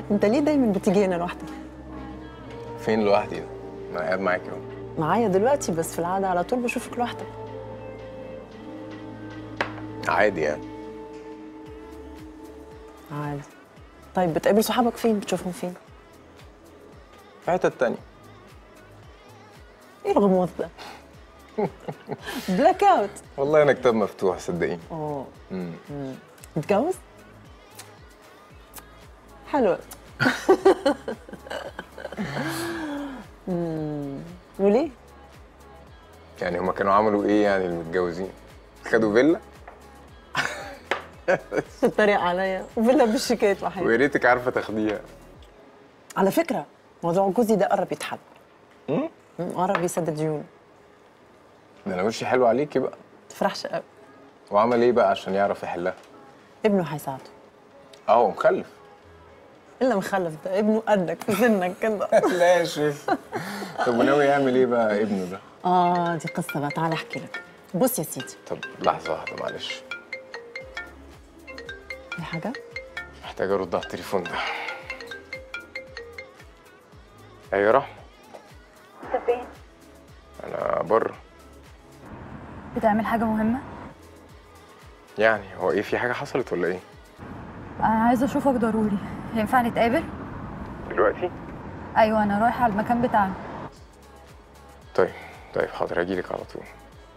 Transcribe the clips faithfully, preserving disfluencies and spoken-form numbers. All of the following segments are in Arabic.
انت ليه دايما بتيجي هنا لوحدك؟ فين لوحدي ده؟ ما انا قاعد معاكي اهو. معايا دلوقتي، بس في العاده على طول بشوفك لوحدك. عادي يعني. عادي. طيب بتقابل صحابك فين؟ بتشوفهم فين؟ في حتة تانية. ايه الغموض ده؟ بلاك اوت. والله انا كتاب مفتوح صدقيني. اه. امم متجوز؟ حلو. امم وليه؟ يعني هما كانوا عملوا ايه يعني المتجوزين؟ خدوا فيلا؟ تتريق عليا وفيلا بالشيكات وحياتي. ويا ريتك عارفة تاخديها. على فكرة موضوع جوزي ده قرب يتحل. امم قرب يسدد ديونه. ده انا وشي حلو عليكي بقى. تفرحش قوي. وعمل ايه بقى عشان يعرف يحلها؟ ابنه هيساعده. اه مخلف. الا مخلف ده ابنه قدك في سنك كده. لا يا شيخ. طب وناوي يعمل ايه بقى ابنه ده؟ اه دي قصة بقى، تعالى احكي لك. بص يا سيدي. طب لحظة واحدة معلش. في حاجة؟ محتاج ارد على التليفون ده. ايوه رحمة. انت فين؟ انا بره. بتعمل حاجة مهمة؟ يعني هو ايه، في حاجة حصلت ولا ايه؟ أنا عايزة أشوفك ضروري، ينفع نتقابل؟ دلوقتي؟ أيوة أنا رايحة على المكان بتاعنا. طيب طيب حاضر هجيلك على طول.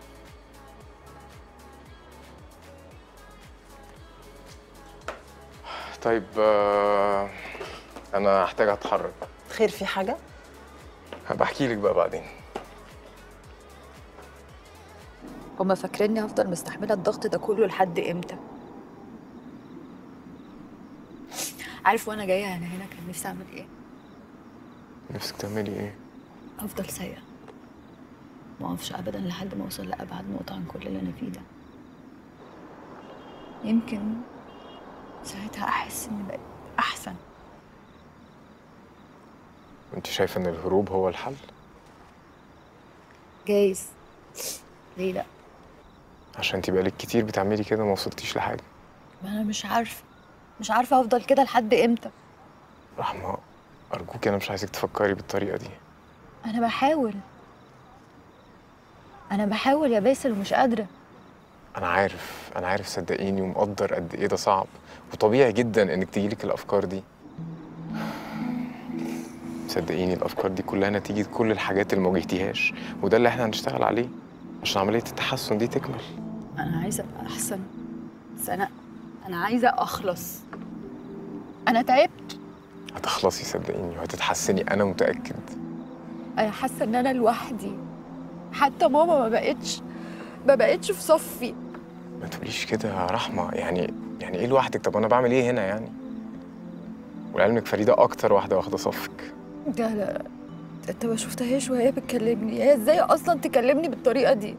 طيب آه، انا هحتاج اتحرك. خير في حاجة؟ هبقى احكي لك بقى بعدين. هما فاكريني هفضل مستحملة الضغط ده كله لحد إمتى؟ عارف وأنا جاية أنا هنا كان نفسي أعمل إيه؟ نفسك تعملي ايه؟ أفضل سايقة، ما أقفش أبدا لحد ما أوصل لأبعد نقطة عن كل اللي أنا فيه ده. يمكن ساعتها أحس إني بقيت أحسن. انت شايفه ان الهروب هو الحل؟ جايز. ليه لأ؟ عشان انت بقالك كتير بتعملي كده ما وصلتيش لحاجه. ما أنا مش عارفة مش عارفة أفضل كده لحد إمتى. رحمه ارجوكي انا مش عايزك تفكري بالطريقه دي. أنا بحاول أنا بحاول يا باسل ومش قادرة. انا عارف انا عارف صدقيني ومقدر قد ايه ده صعب وطبيعي جدا انك تجيلك الافكار دي. صدقيني الافكار دي كلها نتيجه كل الحاجات اللي ما واجهتيهاش، وده اللي احنا هنشتغل عليه عشان عمليه التحسن دي تكمل. أنا عايزة أبقى أحسن، بس أنا أنا عايزة أخلص. أنا تعبت. هتخلصي صدقيني وهتتحسني انا متاكد. أنا حاسة إن أنا لوحدي، حتى ماما ما بقتش ما بقتش في صفي. ما تقوليش كده يا رحمه، يعني يعني ايه لوحدك؟ طب انا بعمل ايه هنا يعني؟ ولعلمك فريده اكتر واحده واخده صفك. لا لا انت ما شفتهاش وهي بتكلمني، هي ازاي اصلا تكلمني بالطريقه دي؟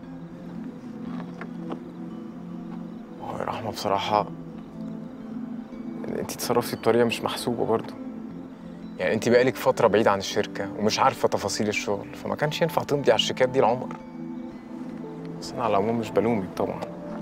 هو يا رحمه بصراحه انت اتصرفتي بطريقه مش محسوبه برضه. يعني انت بقالك فتره بعيده عن الشركه ومش عارفه تفاصيل الشغل، فما كانش ينفع تمضي على الشيكات دي لعمر. بس انا على العموم مش بلومك طبعا.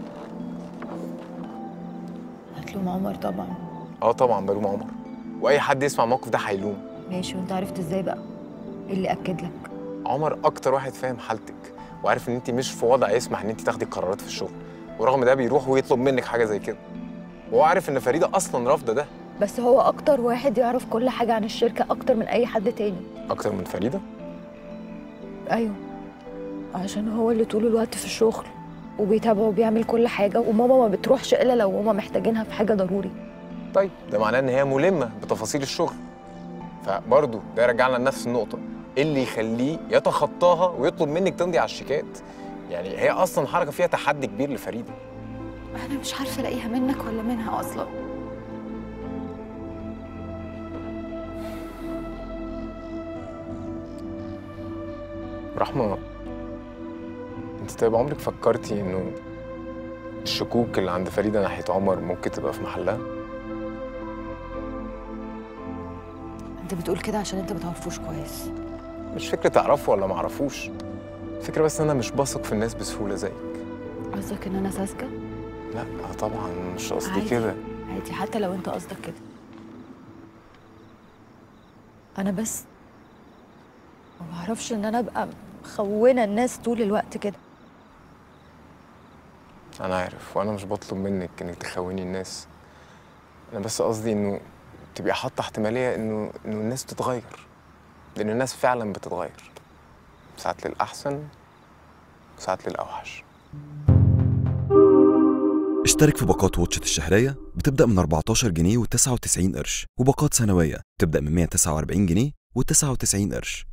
هتلوم عمر طبعا. اه طبعا بلوم عمر، واي حد يسمع الموقف ده هيلوم. ماشي، وانت عرفت ازاي بقى؟ ايه اللي اكد لك؟ عمر اكتر واحد فاهم حالتك وعارف ان انت مش في وضع يسمح ان انت تاخدي قرارات في الشغل، ورغم ده بيروح ويطلب منك حاجه زي كده، وهو عارف ان فريده اصلا رافضه ده. بس هو اكتر واحد يعرف كل حاجه عن الشركه اكتر من اي حد تاني. اكتر من فريده؟ ايوه، عشان هو اللي طول الوقت في الشغل وبيتابعه وبيعمل كل حاجه، وماما ما بتروحش الا لو هما محتاجينها في حاجه ضروري. طيب ده معناه ان هي ملمه بتفاصيل الشغل، فبرضه ده يرجعنا لنفس النقطه، ايه اللي يخليه يتخطاها ويطلب منك تمضي على الشيكات؟ يعني هي اصلا حركه فيها تحدي كبير لفريده. انا مش عارفه الاقيها منك ولا منها اصلا. رحمه انت طيب عمرك فكرتي انه الشكوك اللي عند فريده ناحيه عمر ممكن تبقى في محلها؟ انت بتقول كده عشان انت ما تعرفوش كويس. مش فكره تعرفه ولا ما اعرفوش، فكره بس ان انا مش بثق في الناس بسهوله زيك. قصدك ان انا ساذجه؟ لا طبعا مش قصدي عادي. كده. عادي حتى لو انت قصدك كده. انا بس ما بعرفش ان انا ابقى مخونه الناس طول الوقت كده. انا عارف، وانا مش بطلب منك انك تخوني الناس. انا بس قصدي انه تبقي حاطه احتماليه انه انه الناس تتغير، لان الناس فعلا بتتغير، ساعات للاحسن وساعات للاوحش. اشترك في باقات واتشت الشهرية بتبدأ من أربعتاشر جنيه وتسعة وتسعين قرش، وباقات سنوية بتبدأ من مية وتسعة وأربعين جنيه وتسعة وتسعين قرش.